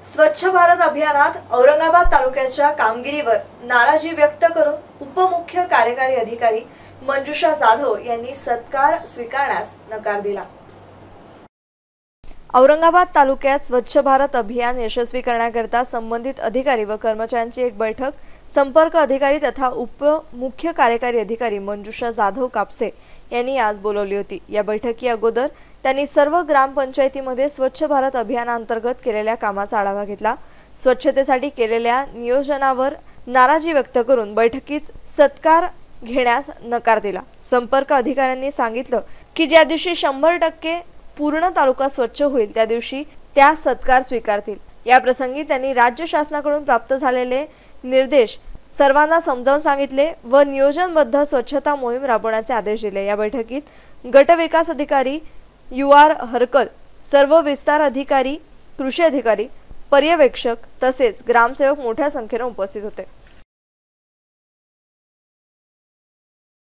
स्वच्छ भारत अभियानात औरंगाबाद तालुक्याच्या कामगिरीवर नाराजी व्यक्त करून उपमुख्य कार्यकारी अधिकारी मंजुषा जाधव यांनी सत्कार स्वीकारण्यास नकार दिला। औरंगाबाद तालुक्यात स्वच्छ भारत अभियान यशस्वी करण्याकरता संबंधित अधिकारी व कर्मचाऱ्यांची एक बैठक संपर्क अधिकारी तथा उपमुख्य कार्यकारी अधिकारी मंजुषा जाधव कापसे यांनी आज बोलावली होती। या बैठकी अगोदर त्यांनी सर्व ग्रामपंचायतीमध्ये स्वच्छ भारत अभियानांतर्गत केलेल्या कामाचा आढावा घेतला। स्वच्छतेसाठी केलेल्या नियोजनावर नाराजी व्यक्त करून बैठकीत सत्कार घेण्यास नकार दिला। संपर्क अधिकाऱ्यांनी सांगितलं की ज्या दिवशी 100% पूर्ण तालुका स्वच्छ होईल त्या दिवशी त्या सत्कार स्वीकारतील। या प्रसंगी त्यांनी राज्य शासनाकडून प्राप्त झालेले निर्देश सर्वांना समजावून सांगितले व नियोजनबद्ध स्वच्छता मोहीम राबवण्याचे आदेश दिले। या बैठकीत गट विकास अधिकारी UR हरकल, सर्व विस्तार अधिकारी, कृषी अधिकारी, पर्यवेक्षक तसेच ग्रामसेवक मोठ्या संख्येने उपस्थित होते।